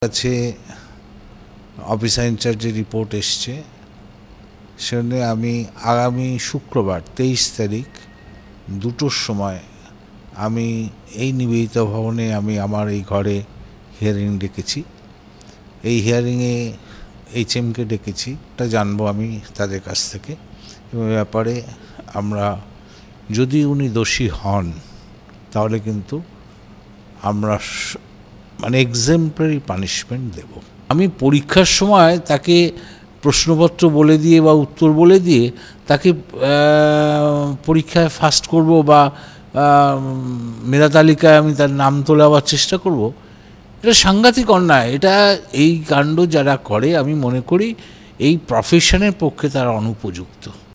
কাছে officer ইনচার্জের report এসছে, সেখানে আমি আগামী শুক্রবার 23 তারিখ 2টোর সময় আমি এই নিবেদিতা ভবনে আমি আমার এই ঘরে হিয়ারিং ডেকেছি। এই হিয়ারিংয়ে HMকে ডেকেছি, এটা জানবো আমি তাদের কাছ থেকে। এবং ব্যাপারে আমরা যদি উনি দোষী হন তাহলে কিন্তু আমরা মানে এক্সেম্পলারি পানিশমেন্ট দেব। আমি পরীক্ষার সময় তাকে প্রশ্নপত্র বলে দিয়ে বা উত্তর বলে দিয়ে তাকে পরীক্ষায় ফার্স্ট করব বা মেধা তালিকায় আমি তার নাম তোলাবার চেষ্টা করব, এটা সাংঘাতিক অন্যায়। এটা এই কাণ্ড যারা করে আমি মনে করি এই প্রফেশনের পক্ষে তারা অনুপযুক্ত।